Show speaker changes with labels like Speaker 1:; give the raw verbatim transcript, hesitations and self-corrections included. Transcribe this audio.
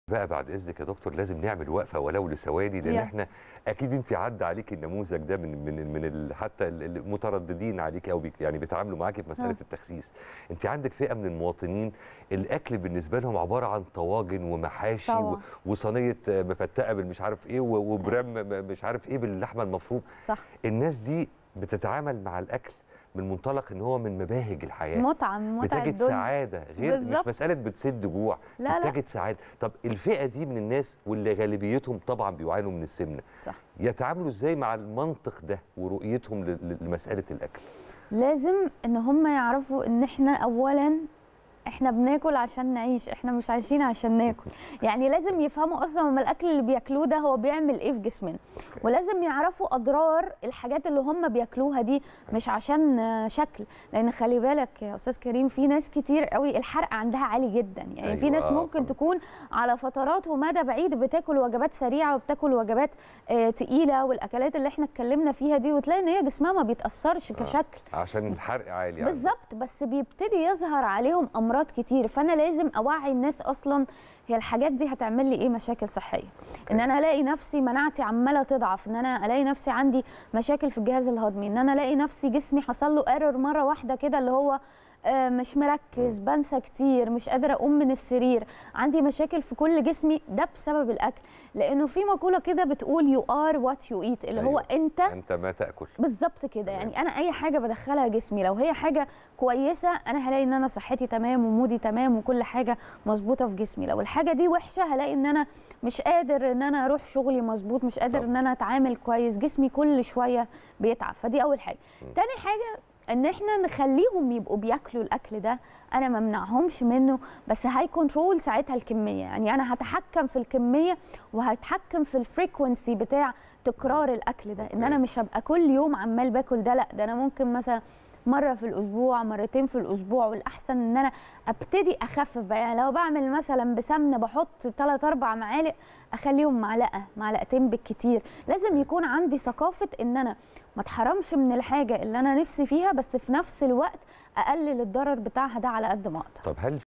Speaker 1: بقى بعد إذنِك يا دكتور لازم نعمل وقفة ولو لثواني، لأن
Speaker 2: يالّا.
Speaker 1: إحنا أكيد أنتِ عدّى عليكِ النموذج ده من من من ال حتى ال المترددين عليكِ أو بيك يعني بيتعاملوا معاكِ في مسألة
Speaker 2: آه.
Speaker 1: التخسيس. أنتِ عندِك فئة من المواطنين الأكل بالنسبة لهم عبارة عن طواجن ومحاشي و
Speaker 2: طبعًا.
Speaker 1: وصينية مفتقة بالمش عارف إيه و وبرام م مش عارف إيه باللحمة المفرومة.
Speaker 2: صح.
Speaker 1: الناس دي بتتعامل مع الأكل من منطلق إن هو من مباهج الحياة.
Speaker 2: متعة، من متع
Speaker 1: بتجد
Speaker 2: الدنيا.
Speaker 1: سعادة غير
Speaker 2: بالضبط.
Speaker 1: مش مسألة بتسد جوع،
Speaker 2: لا، لأ.
Speaker 1: بتجد سعادة. طب الفئة دي من الناس واللي غالبيتهم طبعًا بيعانوا من السمنة،
Speaker 2: صح.
Speaker 1: يتعاملوا إزاي مع المنطق ده ورؤيتهم ل ل لمسألة الأكل؟
Speaker 2: لازم إن هم يعرفوا إن إحنا أولًا إحنا بناكل عشان نعيش، إحنا مش عايشين عشان ناكل. يعني لازم يفهموا أصلًا هم الأكل اللي بياكلوه ده هو بيعمل إيه في جسمنا، ولازم يعرفوا أضرار الحاجات اللي هم بياكلوها دي مش عشان شكل، لأن خلي بالك يا أستاذ كريم في ناس كتير أوي الحرق عندها عالي جدًا، يعني
Speaker 1: أيوه
Speaker 2: في ناس
Speaker 1: آه
Speaker 2: ممكن
Speaker 1: طبعًا.
Speaker 2: تكون على فترات ومدى بعيد بتاكل وجبات سريعة وبتاكل وجبات آآ تقيلة والأكلات اللي إحنا اتكلمنا فيها دي، وتلاقي إن هي جسمها ما بيتأثرش كشكل.
Speaker 1: آه. عشان الحرق عالي عندهم.
Speaker 2: بالضبط، بس بيبتدي يظهر عليهم أمراض كتير، فأنا لازم أوعّي الناس أصلًا هي الحاجات دي هتعمل لي إيه مشاكل صحية، إن أنا ألاقي نفسي مناعتي عمّالة تضعف، إن أنا ألاقي نفسي عندي مشاكل في الجهاز الهضمي، إن أنا ألاقي نفسي جسمي حصل له error مرة واحدة كده اللي هو آآ مش مركّز، بانسى كتير، مش قادرة أقوم من السرير، عندي مشاكل في كل جسمي، ده بسبب الأكل، لإنه في مقولة كده بتقول you are what you eat اللي هو
Speaker 1: أيوه.
Speaker 2: أنت
Speaker 1: أنت ما تأكل.
Speaker 2: بالضبط كده،
Speaker 1: تمام.
Speaker 2: يعني أنا أي حاجة بادخّلها جسمي لو هي حاجة كويسة أنا هالاقي إن أنا صحتي تمام ومودي تمام وكل حاجة مضبوطة في جسمي، لو الحاجة دي وحشة هالاقي إن أنا مش قادر إن أنا أروح شغلي مضبوط، مش قادر
Speaker 1: طبعًا.
Speaker 2: إن أنا أتعامل كويس، جسمي كل شوية بيتعب، فدي أول حاجة.
Speaker 1: إمم.
Speaker 2: تاني حاجة إن إحنا نخلّيهم يبقوا بياكلوا الأكل ده، أنا ما امنعهمش منه بس high control ساعتها الكمية، يعني أنا هاتحكم في الكمية وهاتحكم في الfrequency بتاع تكرار الأكل ده، إن أنا
Speaker 1: أوكي.
Speaker 2: مش هابقى كل يوم عمّال باكل ده، لأ، ده أنا ممكن مثلًا مرة في الأسبوع، مرتين في الأسبوع، والأحسن إن أنا أبتدي أخفف بقى، يعني لو باعمل مثلًا بسمنة باحط تلات، أربع معالق أخليهم معلقة، معلقتين بالكتير، لازم يكون عندي ثقافة إن أنا ما اتحرمش من الحاجة اللي أنا نفسي فيها، بس في نفس الوقت أقلل الضرر بتاعها ده على قد ما أقدر.
Speaker 1: طب هل